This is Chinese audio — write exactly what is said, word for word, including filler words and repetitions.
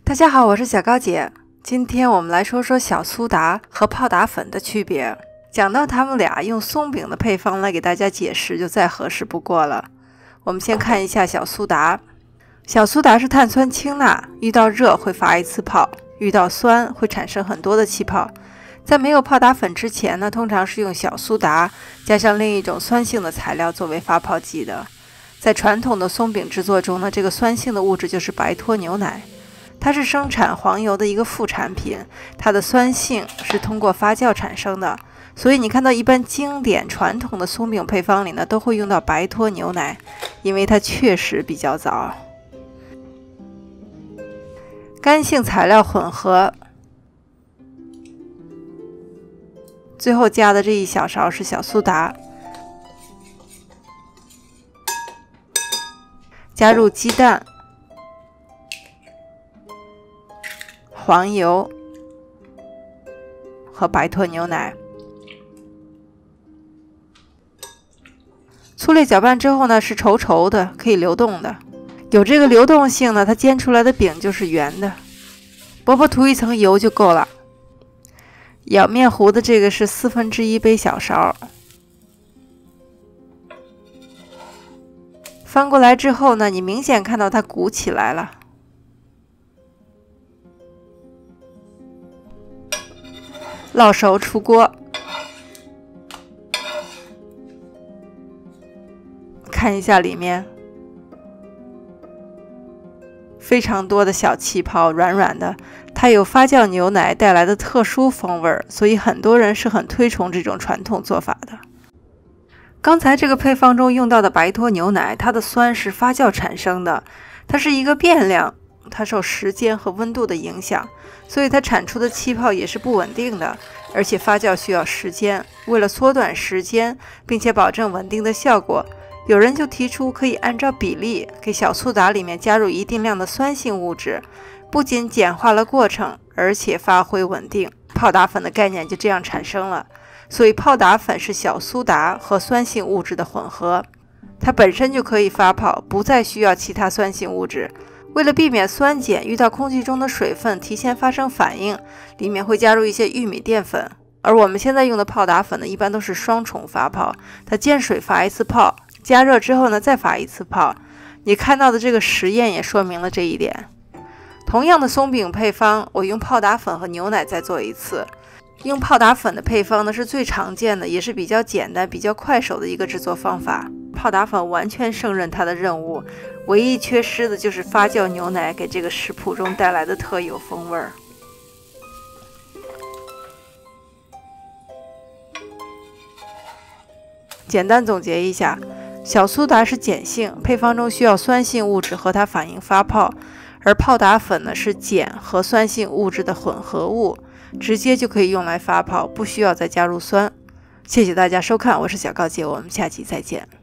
大家好，我是小高姐。今天我们来说说小苏打和泡打粉的区别。讲到它们俩，用松饼的配方来给大家解释就再合适不过了。我们先看一下小苏打。小苏打是碳酸氢钠，遇到热会发一次泡，遇到酸会产生很多的气泡。在没有泡打粉之前呢，通常是用小苏打加上另一种酸性的材料作为发泡剂的。在传统的松饼制作中呢，这个酸性的物质就是白脱牛奶。它是生产黄油的一个副产品，它的酸性是通过发酵产生的，所以你看到一般经典传统的松饼配方里呢，都会用到白脱牛奶，因为它确实比较早。干性材料混合，最后加的这一小勺是小苏打，加入鸡蛋、黄油和白脱牛奶，粗略搅拌之后呢，是稠稠的，可以流动的。有这个流动性呢，它煎出来的饼就是圆的。薄薄涂一层油就够了。舀面糊的这个是四分之一杯小勺。翻过来之后呢，你明显看到它鼓起来了。烙熟出锅，看一下里面，非常多的小气泡，软软的，它有发酵牛奶带来的特殊风味，所以很多人是很推崇这种传统做法的。刚才这个配方中用到的白脱牛奶，它的酸是发酵产生的，它是一个变量，它受时间和温度的影响，所以它产出的气泡也是不稳定的，而且发酵需要时间。为了缩短时间，并且保证稳定的效果，有人就提出可以按照比例给小苏打里面加入一定量的酸性物质，不仅简化了过程，而且发挥稳定。泡打粉的概念就这样产生了。所以泡打粉是小苏打和酸性物质的混合，它本身就可以发泡，不再需要其他酸性物质。为了避免酸碱遇到空气中的水分提前发生反应，里面会加入一些玉米淀粉。而我们现在用的泡打粉呢，一般都是双重发泡，它见水发一次泡，加热之后呢再发一次泡。你看到的这个实验也说明了这一点。同样的松饼配方，我用泡打粉和牛奶再做一次。用泡打粉的配方呢是最常见的，也是比较简单、比较快手的一个制作方法。泡打粉完全胜任它的任务，唯一缺失的就是发酵牛奶给这个食谱中带来的特有风味儿。简单总结一下，小苏打是碱性，配方中需要酸性物质和它反应发泡，而泡打粉呢是碱和酸性物质的混合物，直接就可以用来发泡，不需要再加入酸。谢谢大家收看，我是小高姐，我们下期再见。